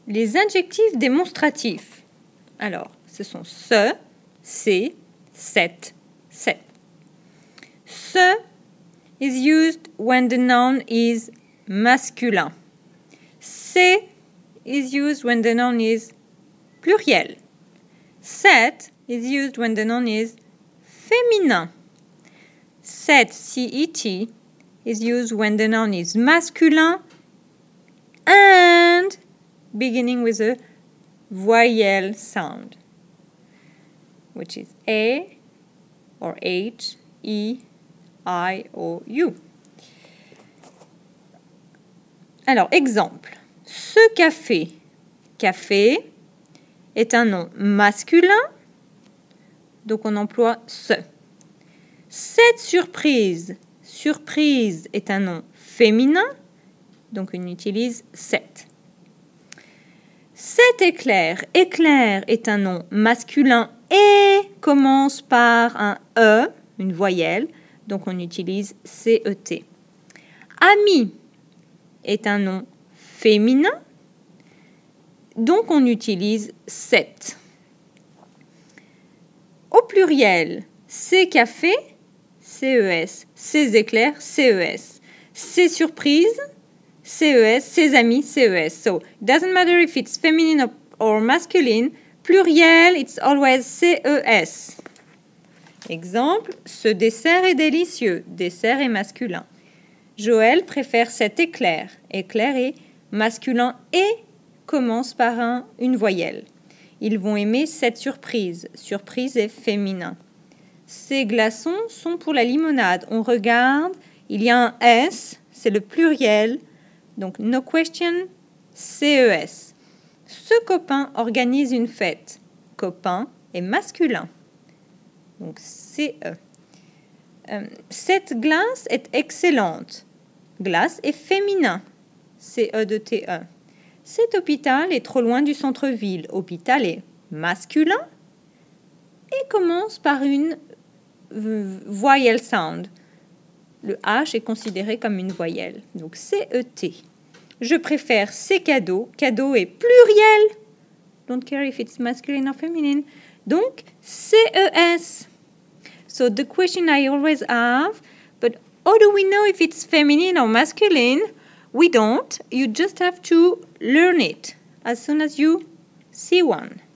Les adjectifs démonstratifs. Alors, ce sont ce, c'est, cette, cette. Ce is used when the noun is masculin. C'est is used when the noun is pluriel. Cette is used when the noun is féminin. Cet, C-E-T, is used when the noun is masculin and beginning with a voyelle sound, which is A or H, E, I or U. Alors, exemple. Ce café. Café est un nom masculin, donc on emploie ce. Cette surprise. Surprise est un nom féminin, donc on utilise cette. Cet éclair. Éclair est un nom masculin et commence par un E, une voyelle, donc on utilise CET. Ami est un nom féminin, donc on utilise cette. Au pluriel, ces cafés, CES, ces éclairs, CES, ces surprises, CES, ses amis, CES. So, it doesn't matter if it's feminine or masculine, pluriel, it's always CES. Exemple, ce dessert est délicieux, dessert est masculin. Joël préfère cet éclair, éclair est masculin et commence par une voyelle. Ils vont aimer cette surprise, surprise est féminin. Ces glaçons sont pour la limonade. On regarde, il y a un S, c'est le pluriel, donc no question, CES. Ce copain organise une fête. Copain est masculin, donc CE. Cette glace est excellente. Glace est féminin, CE2TE. Cet hôpital est trop loin du centre-ville. Hôpital est masculin et commence par une voyelle sound. Le H est considéré comme une voyelle, donc CET. Je préfère ces cadeaux. Cadeau est pluriel. Don't care if it's masculine or feminine. Donc, CES. So the question I always have, but how do we know if it's feminine or masculine? We don't. You just have to learn it as soon as you see one.